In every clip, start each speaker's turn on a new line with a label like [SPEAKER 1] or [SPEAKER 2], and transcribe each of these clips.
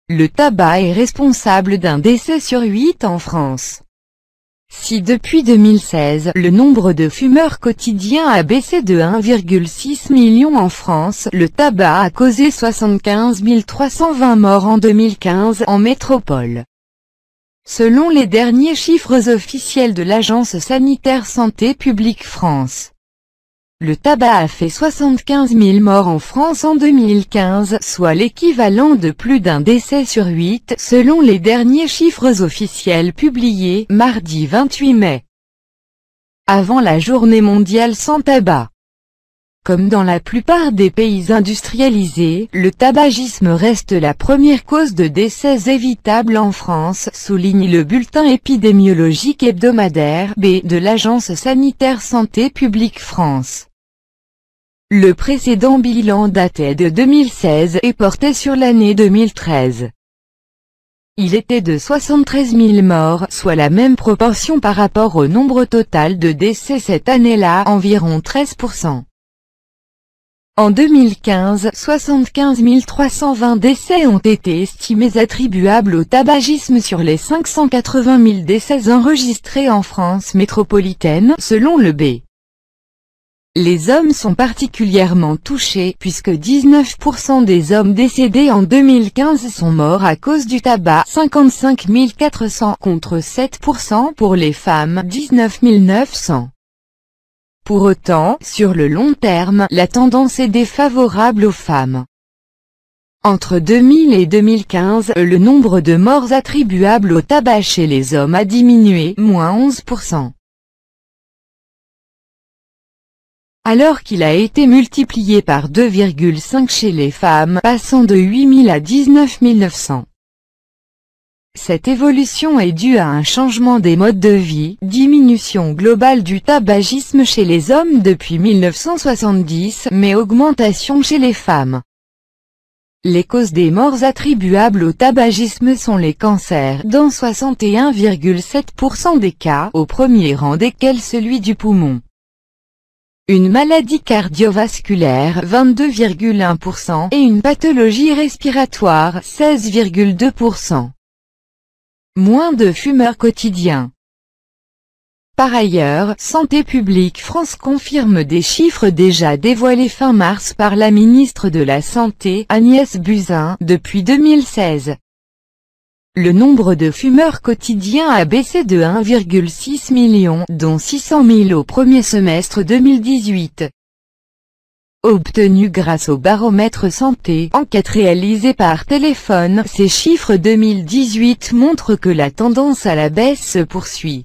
[SPEAKER 1] Le tabac est responsable d'un décès sur 8 en France. Si depuis 2016, le nombre de fumeurs quotidiens a baissé de 1,6 million en France, le tabac a causé 75 320 morts en 2015 en métropole. Selon les derniers chiffres officiels de l'Agence sanitaire Santé publique France, le tabac a fait 75 000 morts en France en 2015, soit l'équivalent de plus d'un décès sur 8, selon les derniers chiffres officiels publiés, mardi 28 mai. Avant la journée mondiale sans tabac. Comme dans la plupart des pays industrialisés, le tabagisme reste la première cause de décès évitable en France, souligne le bulletin épidémiologique hebdomadaire B de l'Agence sanitaire Santé publique France. Le précédent bilan datait de 2016 et portait sur l'année 2013. Il était de 73 000 morts, soit la même proportion par rapport au nombre total de décès cette année-là, environ 13%. En 2015, 75 320 décès ont été estimés attribuables au tabagisme sur les 580 000 décès enregistrés en France métropolitaine, selon le B. Les hommes sont particulièrement touchés, puisque 19% des hommes décédés en 2015 sont morts à cause du tabac, 55 400 contre 7% pour les femmes, 19 900. Pour autant, sur le long terme, la tendance est défavorable aux femmes. Entre 2000 et 2015, le nombre de morts attribuables au tabac chez les hommes a diminué, moins 11%. Alors qu'il a été multiplié par 2,5 chez les femmes, passant de 8 000 à 19 900. Cette évolution est due à un changement des modes de vie, diminution globale du tabagisme chez les hommes depuis 1970, mais augmentation chez les femmes. Les causes des morts attribuables au tabagisme sont les cancers, dans 61,7% des cas, au premier rang desquels celui du poumon. Une maladie cardiovasculaire, 22,1%, et une pathologie respiratoire, 16,2%. Moins de fumeurs quotidiens. Par ailleurs, Santé publique France confirme des chiffres déjà dévoilés fin mars par la ministre de la Santé, Agnès Buzyn, depuis 2016. Le nombre de fumeurs quotidiens a baissé de 1,6 million, dont 600 000 au premier semestre 2018. Obtenu grâce au baromètre santé, enquête réalisée par téléphone, ces chiffres 2018 montrent que la tendance à la baisse se poursuit.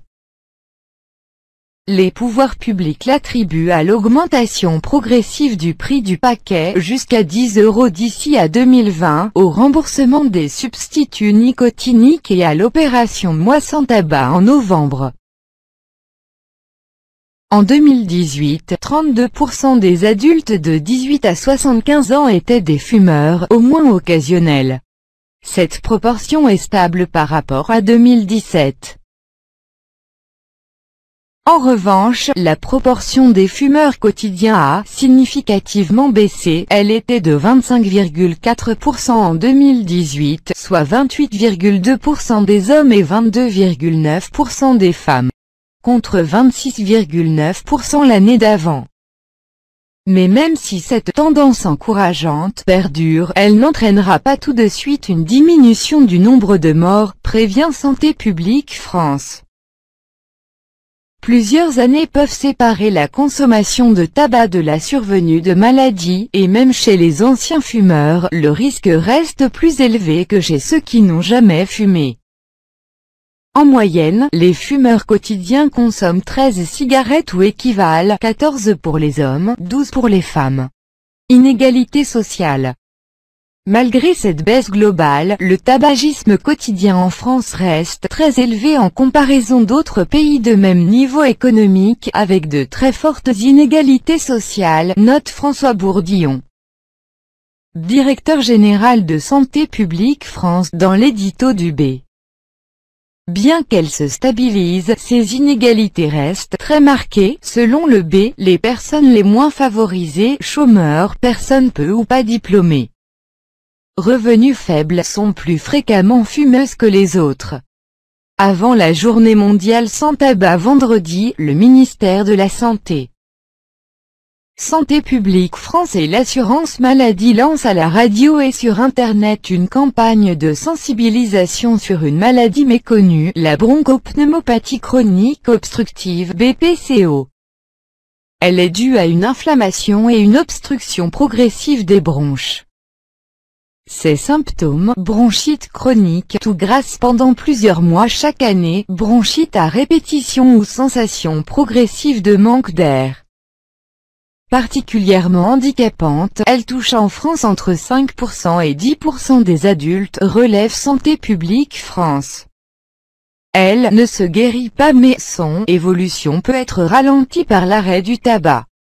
[SPEAKER 1] Les pouvoirs publics l'attribuent à l'augmentation progressive du prix du paquet, jusqu'à 10 € d'ici à 2020, au remboursement des substituts nicotiniques et à l'opération Moi sans tabac en novembre. En 2018, 32% des adultes de 18 à 75 ans étaient des fumeurs, au moins occasionnels. Cette proportion est stable par rapport à 2017. En revanche, la proportion des fumeurs quotidiens a significativement baissé, elle était de 25,4% en 2018, soit 28,2% des hommes et 22,9% des femmes, contre 26,9% l'année d'avant. Mais même si cette tendance encourageante perdure, elle n'entraînera pas tout de suite une diminution du nombre de morts, prévient Santé publique France. Plusieurs années peuvent séparer la consommation de tabac de la survenue de maladies, et même chez les anciens fumeurs, le risque reste plus élevé que chez ceux qui n'ont jamais fumé. En moyenne, les fumeurs quotidiens consomment 13 cigarettes ou équivalent, 14 pour les hommes, 12 pour les femmes. Inégalité sociale. Malgré cette baisse globale, le tabagisme quotidien en France reste très élevé en comparaison d'autres pays de même niveau économique, avec de très fortes inégalités sociales, note François Bourdillon, directeur général de Santé publique France, dans l'édito du B. Bien qu'elles se stabilisent, ces inégalités restent très marquées, selon le B, les personnes les moins favorisées, chômeurs, personnes peu ou pas diplômées, revenus faibles sont plus fréquemment fumeuses que les autres. Avant la journée mondiale sans tabac vendredi, le ministère de la Santé, Santé publique France et l'assurance maladie lancent à la radio et sur Internet une campagne de sensibilisation sur une maladie méconnue, la bronchopneumopathie chronique obstructive (BPCO). Elle est due à une inflammation et une obstruction progressive des bronches. Ces symptômes, bronchite chronique, toux grasse pendant plusieurs mois chaque année, bronchite à répétition ou sensation progressive de manque d'air. Particulièrement handicapante, elle touche en France entre 5% et 10% des adultes, relève Santé publique France. Elle ne se guérit pas mais son évolution peut être ralentie par l'arrêt du tabac.